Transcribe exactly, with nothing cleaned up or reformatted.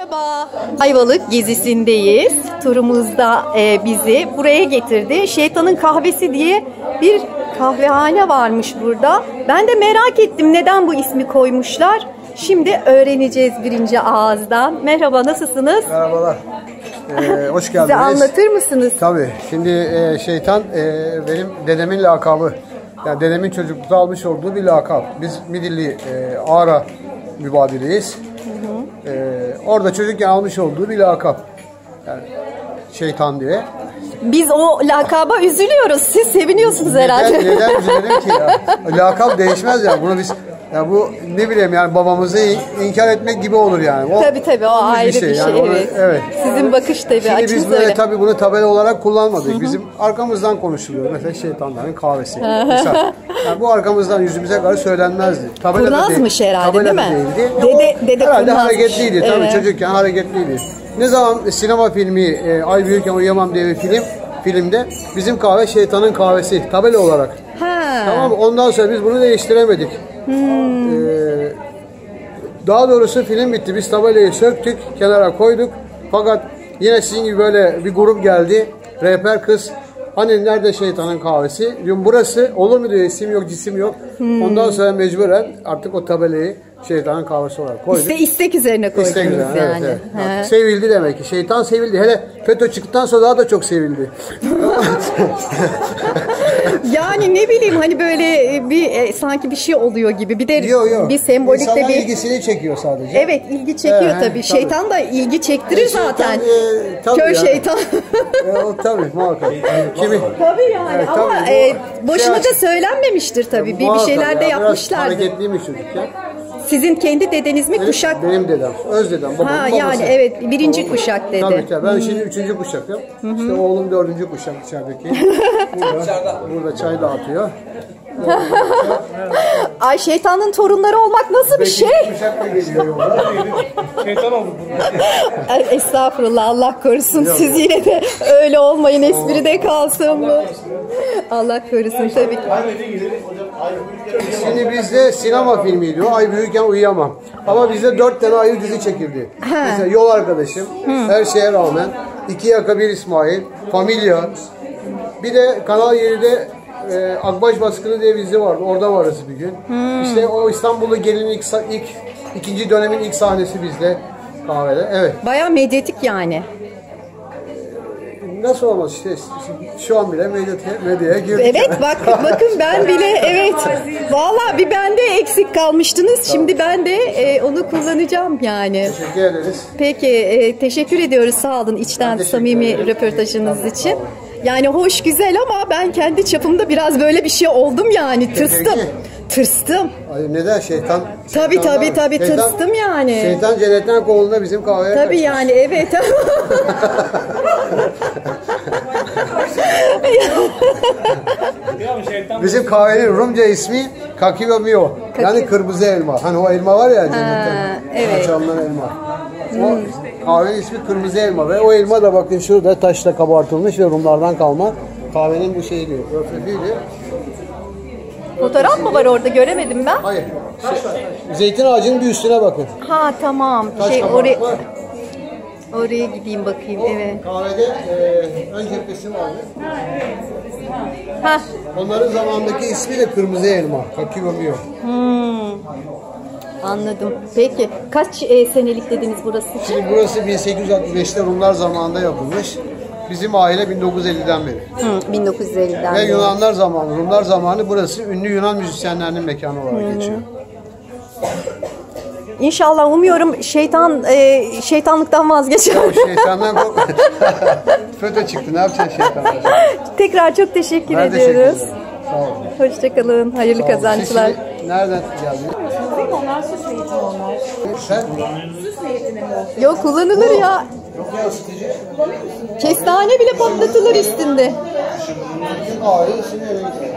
Merhaba. Ayvalık gezisindeyiz. Turumuzda e, bizi buraya getirdi. Şeytanın Kahvesi diye bir kahvehane varmış burada. Ben de merak ettim neden bu ismi koymuşlar. Şimdi öğreneceğiz birinci ağızdan. Merhaba, nasılsınız? Merhabalar. Ee, hoş geldiniz. Bize anlatır mısınız? Tabii. Şimdi e, şeytan e, benim dedemin lakabı. Yani dedemin çocuklukta almış olduğu bir lakap. Biz Midilli e, Ağra mübadiliyiz. Hı hı. E, orada çocukken almış olduğu bir lakap. Yani şeytan diye. Biz o lakaba üzülüyoruz. Siz seviniyorsunuz herhalde. Neden, neden üzülelim ki ya? Lakap değişmez ya. Bunu biz ya bu ne bileyim yani babamızı inkar etmek gibi olur yani. O, tabii tabii o ayrı bir şey. Bir şey yani evet. Onu, evet. Sizin bakış tabii. Şimdi biz böyle öyle. tabii bunu tabela olarak kullanmadık. Hı hı. Bizim arkamızdan konuşuluyor. Mesela şeytanların kahvesi. Mesela yani bu arkamızdan yüzümüze karşı söylenmezdi. Kurnazmış değil, herhalde değil mi? Değildi. Dede, dede herhalde kurnazmış. Hareketliydi. Evet. Tabii çocukken hareketliydi. Ne zaman sinema filmi e, Ay Büyürken Uyuyamam diye bir film filmde bizim kahve şeytanın kahvesi tabela olarak. Ha. Tamam mı? Ondan sonra biz bunu değiştiremedik. Hmm. Ee, daha doğrusu film bitti. Biz tabelayı söktük, kenara koyduk. Fakat yine sizin gibi böyle bir grup geldi. Rehber kız. Hani nerede şeytanın kahvesi? Diyorum burası. Olur mu diyor. İsim yok, cisim yok. Hmm. Ondan sonra mecburen artık o tabelayı şeytanın kahvesi olarak koyduk. İste, istek üzerine koydunuz istek üzerine, yani. Evet, evet. Sevildi demek ki. Şeytan sevildi. Hele FETÖ çıktıktan sonra daha da çok sevildi. Yani ne bileyim hani böyle bir e, sanki bir şey oluyor gibi. Bir de yo, yo. bir sembolikte İnsanlar bir ilgisini çekiyor sadece. Evet, ilgi çekiyor ee, tabii. tabii. Şeytan da ilgi çektirir e, şeytan, zaten. E, tabii Kör yani. şeytan. e, o tabii muhakkak. Kimi? Tabii yani evet, ama tabii, e, boşuna şey, da söylenmemiştir tabii. Bir, bir şeyler de ya, yapmışlardır. Hareketliymiş çocuk ya. Sizin kendi dedeniz mi? Benim, kuşak? Benim dedem, öz dedem, babam, ha, babası. Yani evet, birinci babam, kuşak dedi. Tabii tabii. Ben hmm. şimdi üçüncü kuşakım. Hı -hı. İşte oğlum dördüncü kuşak içerideki. Burada, burada çay dağıtıyor. Ay şeytanın torunları olmak nasıl bir şey? Kuşak da geliyor yolda. Şeytan oldu burada. Estağfurullah, Allah korusun. Yok. Siz yine de öyle olmayın, espride kalsın bu. Allah korusun tabii ki. Şimdi bizde sinema filmiydi o. Ay Büyürken Uyuyamam. Ama bizde dört tane ayrı dizi çekildi. Ha. Mesela Yol Arkadaşım, Hı. Her Şeye Rağmen, İki Yaka Bir İsmail, Familya. Bir de Kanal yedi'de e, Akbaş Baskını diye bir dizi vardı. Orada varız bir gün. Hmm. İşte o İstanbul'u Gelin ilk, ilk ikinci dönemin ilk sahnesi bizde kahvede. Evet. Bayağı medyatik yani. Nasıl olmaz işte şu an bile medya, medyaya girdik. Evet bak bakın ben bile evet vallahi bir bende eksik kalmıştınız. Tamam. Şimdi ben de e, onu kullanacağım yani. Teşekkür ederiz. Peki e, teşekkür ediyoruz, sağ olun içten samimi ederim. Röportajınız için. Yani hoş güzel ama ben kendi çapımda biraz böyle bir şey oldum yani tırstım. Tırstım. Ay neden şeytan? Tabii tabii tabii tırstım yani. Şeytan cennetten kovulduğunda bizim kahveye tabii kaçmış. Yani evet. Bizim kahvenin Rumca ismi Kakio Mio. Yani kırmızı elma. Hani o elma var ya cennetten. Evet. Açanlar elma. O hmm. kahvenin ismi kırmızı elma ve o elma da bakın şurada taşla kabartılmış ve Rumlardan kalma. Kahvenin bu şeyi diyor. Örfefiyle. Fotoğraf mı var orada, göremedim ben? Hayır. Şey, zeytin ağacının bir üstüne bakın. Ha tamam. Taş şey oraya var. Oraya gideyim bakayım. O evet. Kahvede e, ön cephesi vardı. Ha. Onların zamandaki ismi de kırmızı elma. Kakio Mio. Hmm. Anladım. Peki kaç e, senelik dediniz burası için? Şimdi burası bin sekiz yüz altmış beşte Rumlar zamanında yapılmış. Bizim aile bin dokuz yüz elliden beri. Hı, bin dokuz yüz elliden Ve beri. Yunanlar zamanı, Rumlar zamanı burası ünlü Yunan müzisyenlerinin mekanı olarak Hı. geçiyor. İnşallah umuyorum şeytan e, şeytanlıktan vazgeçer. Yok şeytandan kork. FETÖ çıktı, ne yapacaksın şeytandan? Tekrar çok teşekkür ben ediyoruz. Teşekkür Sağ olun. Hoşçakalın, hayırlı Sağ olun. kazançlar. Siz nereden geldiniz? Onlar süs niyetine onlar. Sen? Süs niyetine mi? Yok kullanılır Bu. ya. Yok ya ısıtıcı. Kestane bile patlatılır üstünde. Bizim aile sinirli.